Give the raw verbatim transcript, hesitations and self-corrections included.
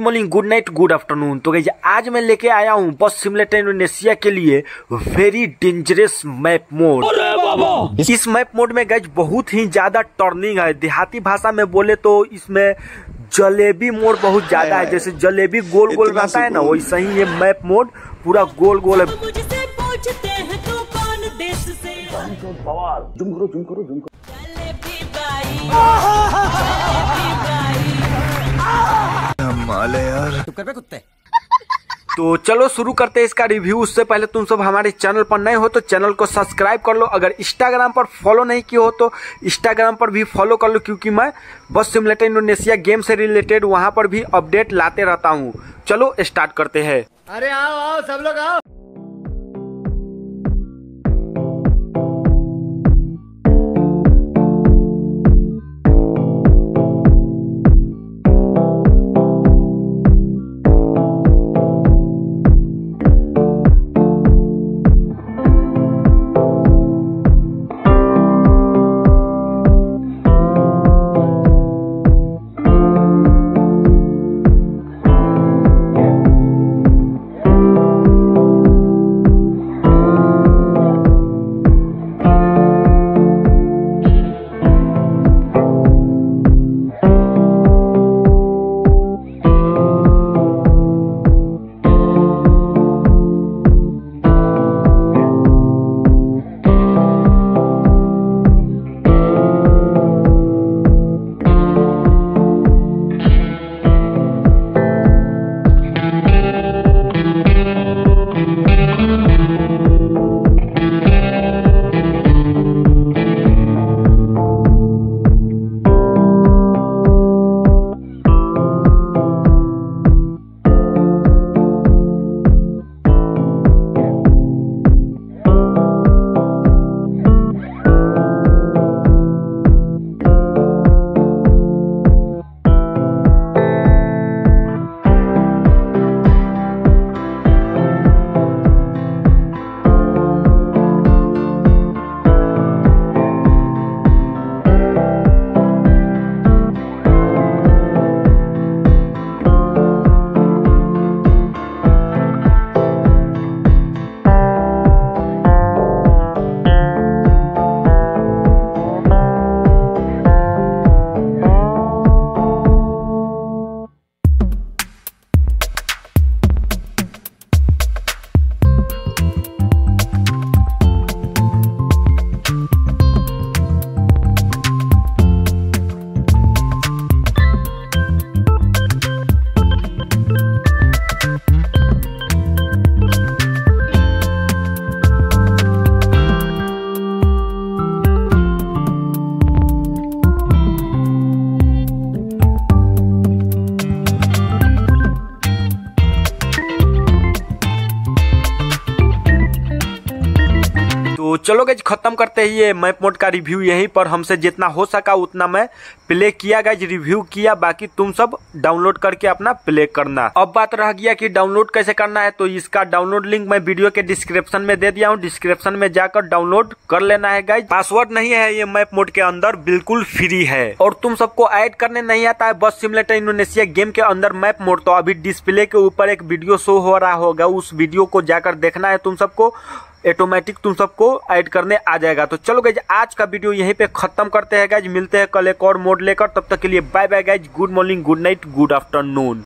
Morning, good night, good afternoon. तो guys आज मैं लेके आया हूँ बस सिमुलेटर इंडोनेशिया के लिए वेरी डेंजरस मैप मोड। इस मैप मोड में गाइस बहुत ही ज्यादा टर्निंग है। देहाती भाषा में बोले तो इसमें जलेबी मोड बहुत ज्यादा है। जैसे जलेबी गोल गोल रहता है ना, वैसा ही ये मैप मोड पूरा गोल गोल है। जुम करो, जुम करो, जुम करो। यार चुप कर बे कुत्ते। तो चलो शुरू करते हैं इसका रिव्यू। उससे पहले तुम सब हमारे चैनल पर नए हो तो चैनल को सब्सक्राइब कर लो। अगर इंस्टाग्राम पर फॉलो नहीं किए हो तो इंस्टाग्राम पर भी फॉलो कर लो, क्योंकि मैं बस सिमुलेटर इंडोनेशिया गेम से रिलेटेड वहां पर भी अपडेट लाते रहता हूं। चलो स्टार्ट करते हैं। अरे आओ आओ सब लोग आओ। तो चलो गाइज खत्म करते ही ये मैप मोड का रिव्यू यहीं पर। हमसे जितना हो सका उतना मैं प्ले किया गाइज, रिव्यू किया। बाकी तुम सब डाउनलोड करके अपना प्ले करना। अब बात रह गया कि डाउनलोड कैसे करना है, तो इसका डाउनलोड लिंक मैं वीडियो के डिस्क्रिप्शन में दे दिया हूँ। डिस्क्रिप्शन में जाकर डाउनलोड कर लेना है गाइज। पासवर्ड नहीं है ये मैप मोड के अंदर, बिल्कुल फ्री है। और तुम सबको ऐड करने नहीं आता है बस सिमुलेटर इंडोनेशिया गेम के अंदर मैप मोड, तो अभी डिस्प्ले के ऊपर एक वीडियो शो हो रहा होगा, उस वीडियो को जाकर देखना है तुम सबको। ऑटोमेटिक तुम सबको ऐड करने आ जाएगा। तो चलो गाइज आज का वीडियो यहीं पे खत्म करते हैं गाइज। मिलते हैं कल एक और मोड लेकर। तब तक के लिए bye bye guys. Good morning, good night, good afternoon.